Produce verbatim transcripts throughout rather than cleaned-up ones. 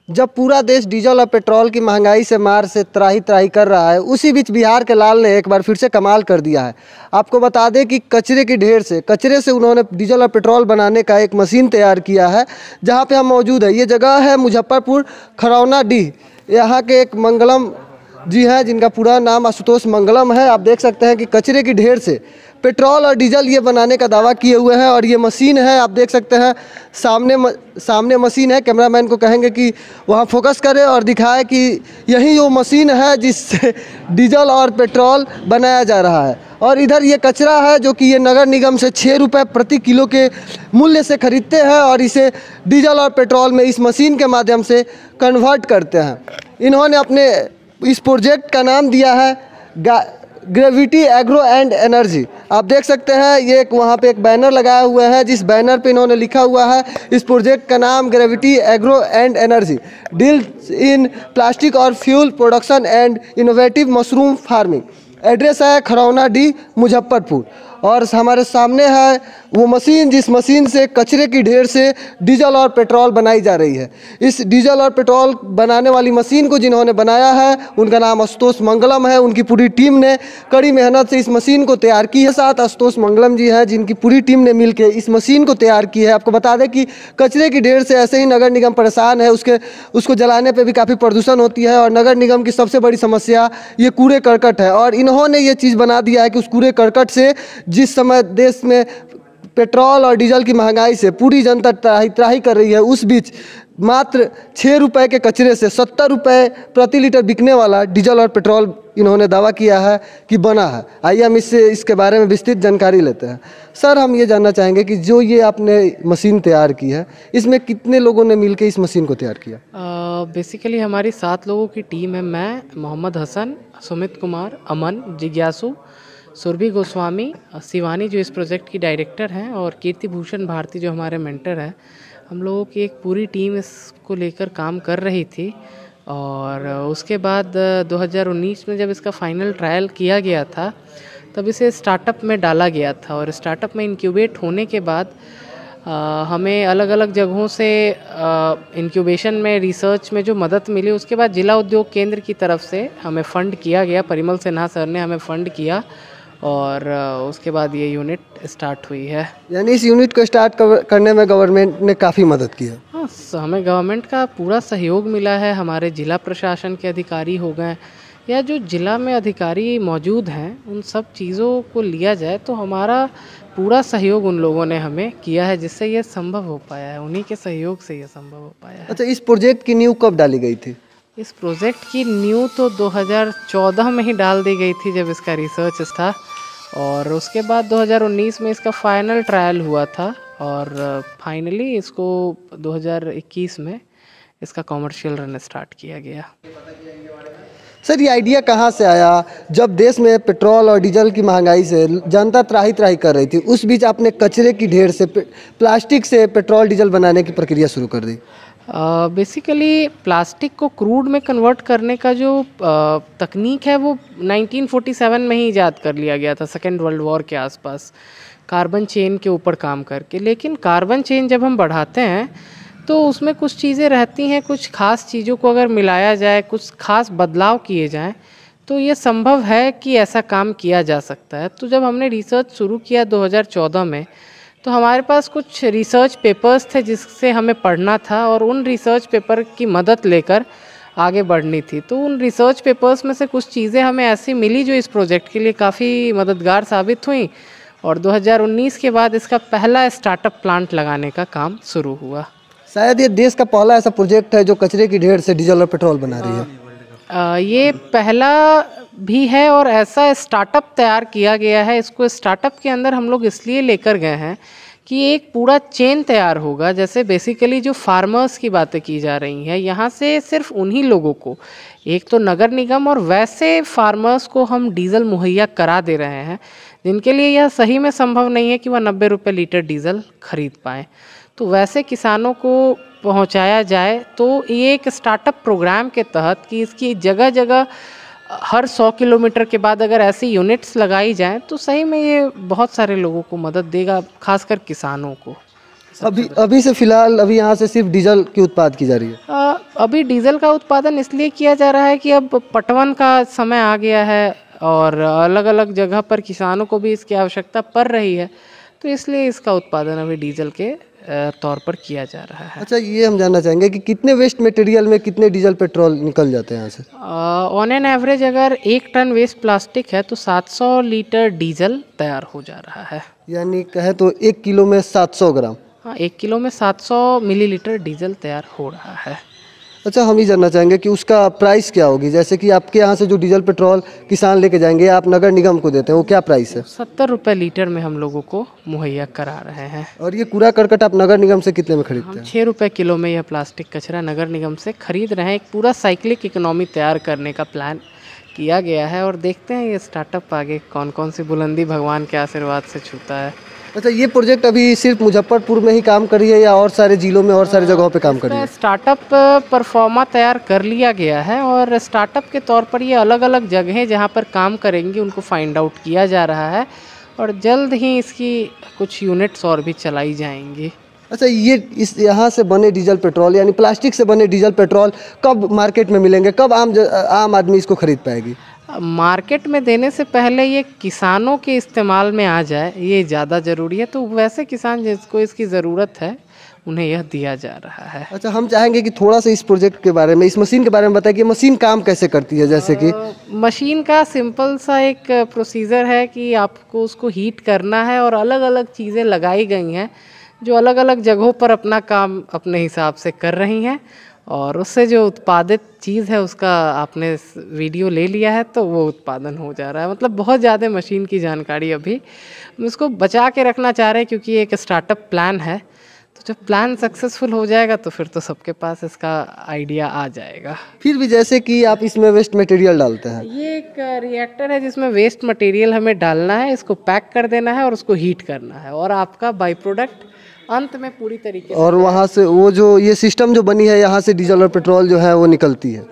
जब पूरा देश डीजल और पेट्रोल की महंगाई से मार से त्राही त्राही कर रहा है, उसी बीच बिहार के लाल ने एक बार फिर से कमाल कर दिया है। आपको बता दें कि कचरे की ढेर से कचरे से उन्होंने डीजल और पेट्रोल बनाने का एक मशीन तैयार किया है। जहां पे हम मौजूद है, ये जगह है मुजफ्फरपुर खरौना डीह। यहाँ के एक मंगलम जी हैं, जिनका पूरा नाम आशुतोष मंगलम है। आप देख सकते हैं कि कचरे की ढेर से पेट्रोल और डीजल ये बनाने का दावा किए हुए हैं। और ये मशीन है, आप देख सकते हैं सामने म, सामने मशीन है। कैमरामैन को कहेंगे कि वहाँ फोकस करे और दिखाए कि यही वो मशीन है जिससे डीजल और पेट्रोल बनाया जा रहा है। और इधर ये कचरा है जो कि ये नगर निगम से छः रुपये प्रति किलो के मूल्य से खरीदते हैं और इसे डीजल और पेट्रोल में इस मशीन के माध्यम से कन्वर्ट करते हैं। इन्होंने अपने इस प्रोजेक्ट का नाम दिया है ग्रेविटी एग्रो एंड एनर्जी। आप देख सकते हैं ये एक वहाँ पे एक बैनर लगाया हुआ है, जिस बैनर पे इन्होंने लिखा हुआ है इस प्रोजेक्ट का नाम gravity agro and energy deals in plastic और fuel production and innovative mushroom farming. Address है खरौना डी मुजफ्फरपुर। और हमारे सामने है वो मशीन, जिस मशीन से कचरे की ढेर से डीजल और पेट्रोल बनाई जा रही है। इस डीजल और पेट्रोल बनाने वाली मशीन को जिन्होंने बनाया है उनका नाम आशुतोष मंगलम है। उनकी पूरी टीम ने कड़ी मेहनत से इस मशीन को तैयार की है। साथ आशुतोष मंगलम जी हैं, जिनकी पूरी टीम ने मिलकर इस मशीन को तैयार की है। आपको बता दें कि कचरे की ढेर से ऐसे ही नगर निगम परेशान है, उसके उसको जलाने पर भी काफ़ी प्रदूषण होती है। और नगर निगम की सबसे बड़ी समस्या ये कूड़े करकट है। और इन्होंने ये चीज़ बना दिया है कि उस कूड़े करकट से जिस समय देश में पेट्रोल और डीजल की महंगाई से पूरी जनता त्राही त्राही कर रही है, उस बीच मात्र छः रुपये के कचरे से सत्तर रुपये प्रति लीटर बिकने वाला डीजल और पेट्रोल इन्होंने दावा किया है कि बना है। आइए हम इससे इसके बारे में विस्तृत जानकारी लेते हैं। सर, हम ये जानना चाहेंगे कि जो ये आपने मशीन तैयार की है, इसमें कितने लोगों ने मिलकर इस मशीन को तैयार किया? बेसिकली uh, हमारी सात लोगों की टीम है। मैं, मोहम्मद हसन, सुमित कुमार, अमन, जिज्ञासु, सुरभि गोस्वामी, शिवानी जो इस प्रोजेक्ट की डायरेक्टर हैं, और कीर्ति भूषण भारती जो हमारे मेंटर हैं। हम लोगों की एक पूरी टीम इसको लेकर काम कर रही थी। और उसके बाद दो हज़ार उन्नीस में जब इसका फाइनल ट्रायल किया गया था, तब इसे स्टार्टअप में डाला गया था। और स्टार्टअप में इंक्यूबेट होने के बाद आ, हमें अलग अलग जगहों से इंक्यूबेशन में, रिसर्च में जो मदद मिली, उसके बाद जिला उद्योग केंद्र की तरफ से हमें फ़ंड किया गया। परिमल सिन्हा सर ने हमें फ़ंड किया और उसके बाद ये यूनिट स्टार्ट हुई है। यानी इस यूनिट को स्टार्ट करने में गवर्नमेंट ने काफ़ी मदद की है? हाँ, हमें गवर्नमेंट का पूरा सहयोग मिला है। हमारे जिला प्रशासन के अधिकारी हो गए या जो जिला में अधिकारी मौजूद हैं, उन सब चीज़ों को लिया जाए तो हमारा पूरा सहयोग उन लोगों ने हमें किया है, जिससे ये संभव हो पाया है। उन्हीं के सहयोग से ये संभव हो पाया है। अच्छा, इस प्रोजेक्ट की नींव कब डाली गई थी? इस प्रोजेक्ट की न्यू तो दो हज़ार चौदह में ही डाल दी गई थी, जब इसका रिसर्च था। और उसके बाद दो हज़ार उन्नीस में इसका फाइनल ट्रायल हुआ था। और फाइनली इसको दो हज़ार इक्कीस में इसका कॉमर्शियल रन स्टार्ट किया गया। सर, ये आइडिया कहाँ से आया जब देश में पेट्रोल और डीजल की महंगाई से जनता त्राही त्राही कर रही थी, उस बीच आपने कचरे की ढेर से प्लास्टिक से पेट्रोल डीजल बनाने की प्रक्रिया शुरू कर दी? बेसिकली uh, प्लास्टिक को क्रूड में कन्वर्ट करने का जो uh, तकनीक है वो नाइनटीन फोर्टी सेवन में ही ईजाद कर लिया गया था, सेकेंड वर्ल्ड वॉर के आसपास, कार्बन चेन के ऊपर काम करके। लेकिन कार्बन चेन जब हम बढ़ाते हैं तो उसमें कुछ चीज़ें रहती हैं, कुछ खास चीज़ों को अगर मिलाया जाए, कुछ खास बदलाव किए जाएं, तो ये संभव है कि ऐसा काम किया जा सकता है। तो जब हमने रिसर्च शुरू किया दो हज़ार चौदह में, तो हमारे पास कुछ रिसर्च पेपर्स थे जिससे हमें पढ़ना था और उन रिसर्च पेपर की मदद लेकर आगे बढ़नी थी। तो उन रिसर्च पेपर्स में से कुछ चीज़ें हमें ऐसी मिली जो इस प्रोजेक्ट के लिए काफ़ी मददगार साबित हुई। और दो हज़ार उन्नीस के बाद इसका पहला स्टार्टअप प्लांट लगाने का काम शुरू हुआ। शायद ये देश का पहला ऐसा प्रोजेक्ट है जो कचरे की ढेर से डीजल और पेट्रोल बना रही है। आ, ये पहला भी है और ऐसा स्टार्टअप तैयार किया गया है। इसको स्टार्टअप के अंदर हम लोग इसलिए लेकर गए हैं कि एक पूरा चेन तैयार होगा। जैसे बेसिकली जो फार्मर्स की बातें की जा रही हैं, यहाँ से सिर्फ उन्हीं लोगों को, एक तो नगर निगम और वैसे फार्मर्स को हम डीजल मुहैया करा दे रहे हैं जिनके लिए यह सही में संभव नहीं है कि वह नब्बे रुपये लीटर डीजल खरीद पाएँ। तो वैसे किसानों को पहुंचाया जाए। तो ये एक स्टार्टअप प्रोग्राम के तहत कि इसकी जगह जगह हर सौ किलोमीटर के बाद अगर ऐसी यूनिट्स लगाई जाएं तो सही में ये बहुत सारे लोगों को मदद देगा, खासकर किसानों को। अभी अभी से फिलहाल अभी यहाँ से सिर्फ डीजल की उत्पाद की जा रही है। आ, अभी डीजल का उत्पादन इसलिए किया जा रहा है कि अब पटवन का समय आ गया है और अलग अलग जगह पर किसानों को भी इसकी आवश्यकता पड़ रही है, तो इसलिए इसका उत्पादन अभी डीजल के तौर पर किया जा रहा है। अच्छा, ये हम जानना चाहेंगे कि कितने वेस्ट मटेरियल में कितने डीजल पेट्रोल निकल जाते हैं यहाँ से? ऑन एन एवरेज अगर एक टन वेस्ट प्लास्टिक है तो सात सौ लीटर डीजल तैयार हो जा रहा है। यानी कहे तो एक किलो में सात सौ ग्राम। हाँ, एक किलो में सात सौ मिलीलीटर डीजल तैयार हो रहा है। अच्छा, हम ये जानना चाहेंगे कि उसका प्राइस क्या होगी? जैसे कि आपके यहाँ से जो डीजल पेट्रोल किसान लेके जाएंगे, आप नगर निगम को देते हैं, वो क्या प्राइस है? सत्तर रुपये लीटर में हम लोगों को मुहैया करा रहे हैं। और ये कूड़ा करकट आप नगर निगम से कितने में खरीदते हैं? छः रुपये किलो में यह प्लास्टिक कचरा नगर निगम से खरीद रहे हैं। एक पूरा साइक्लिक इकोनॉमी तैयार करने का प्लान किया गया है और देखते हैं ये स्टार्टअप आगे कौन कौन सी बुलंदी भगवान के आशीर्वाद से छूता है। अच्छा, ये प्रोजेक्ट अभी सिर्फ मुजफ्फरपुर में ही काम करी है या और सारे जिलों में और सारी जगहों पे काम करी है? स्टार्टअप परफॉर्मा तैयार कर लिया गया है और स्टार्टअप के तौर पर ये अलग अलग जगहें जहाँ पर काम करेंगी उनको फाइंड आउट किया जा रहा है और जल्द ही इसकी कुछ यूनिट्स और भी चलाई जाएंगी। अच्छा, ये इस यहाँ से बने डीजल पेट्रोल यानी प्लास्टिक से बने डीजल पेट्रोल कब मार्केट में मिलेंगे? कब आम आम आदमी इसको खरीद पाएगी? मार्केट में देने से पहले ये किसानों के इस्तेमाल में आ जाए, ये ज़्यादा ज़रूरी है। तो वैसे किसान जिसको इसकी ज़रूरत है उन्हें यह दिया जा रहा है। अच्छा, हम चाहेंगे कि थोड़ा सा इस प्रोजेक्ट के बारे में, इस मशीन के बारे में बताइए कि मशीन काम कैसे करती है। जैसे कि मशीन का सिंपल सा एक प्रोसीजर है कि आपको उसको हीट करना है और अलग अलग चीज़ें लगाई गई हैं जो अलग अलग जगहों पर अपना काम अपने हिसाब से कर रही हैं और उससे जो उत्पादित चीज़ है उसका आपने वीडियो ले लिया है तो वो उत्पादन हो जा रहा है। मतलब बहुत ज़्यादा मशीन की जानकारी अभी हम इसको बचा के रखना चाह रहे हैं क्योंकि ये एक स्टार्टअप प्लान है। तो जब प्लान सक्सेसफुल हो जाएगा तो फिर तो सबके पास इसका आइडिया आ जाएगा। फिर भी जैसे कि आप इसमें वेस्ट मटेरियल डालते हैं, ये एक रिएक्टर है जिसमें वेस्ट मटेरियल हमें डालना है, इसको पैक कर देना है और उसको हीट करना है और आपका बाई प्रोडक्ट अंत में पूरी तरीके से और वहाँ से वो जो ये सिस्टम जो बनी है यहाँ से डीजल और पेट्रोल जो है वो निकलती है।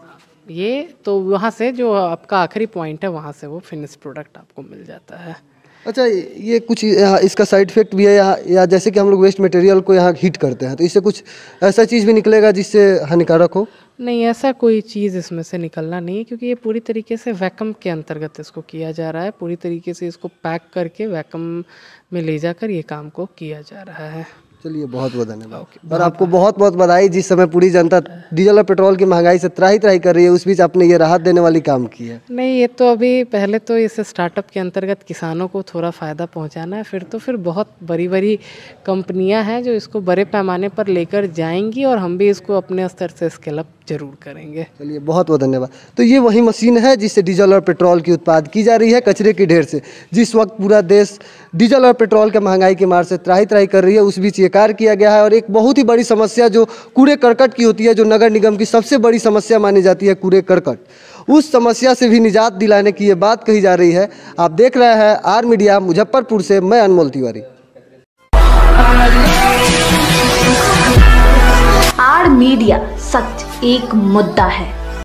ये तो वहाँ से जो आपका आखिरी पॉइंट है वहाँ से वो फिनिश प्रोडक्ट आपको मिल जाता है। अच्छा, ये कुछ यहाँ इसका साइड इफेक्ट भी है यहाँ, या जैसे कि हम लोग वेस्ट मटेरियल को यहाँ हीट करते हैं तो इससे कुछ ऐसा चीज़ भी निकलेगा जिससे हानिकारक हो? नहीं, ऐसा कोई चीज़ इसमें से निकलना नहीं है क्योंकि ये पूरी तरीके से वैक्यूम के अंतर्गत इसको किया जा रहा है। पूरी तरीके से इसको पैक करके वैक्यूम में ले जाकर ये काम को किया जा रहा है। चलिए, बहुत बहुत धन्यवाद और आपको बहुत बहुत बधाई। जिस समय पूरी जनता डीजल और पेट्रोल की महंगाई से त्राही त्राही कर रही है उस बीच आपने ये राहत देने वाली काम की है। नहीं, ये तो अभी पहले तो इस स्टार्टअप के अंतर्गत किसानों को थोड़ा फ़ायदा पहुंचाना है, फिर तो फिर बहुत बड़ी बड़ी कंपनियां हैं जो इसको बड़े पैमाने पर लेकर जाएंगी और हम भी इसको अपने स्तर से स्केल अप जरूर करेंगे। चलिए, बहुत बहुत धन्यवाद। तो ये वही मशीन है जिससे डीजल और पेट्रोल की उत्पाद की जा रही है कचरे के ढेर से। जिस वक्त पूरा देश डीजल और पेट्रोल के महंगाई की मार से त्राही त्राही कर रही है उस बीच ये कार्य किया गया है और एक बहुत ही बड़ी समस्या जो कूड़े करकट की होती है, जो नगर निगम की सबसे बड़ी समस्या मानी जाती है कूड़े करकट, उस समस्या से भी निजात दिलाने की ये बात कही जा रही है। आप देख रहे हैं आर मीडिया मुजफ्फरपुर से, मैं अनमोल तिवारी। आर मीडिया, सच एक मुद्दा है।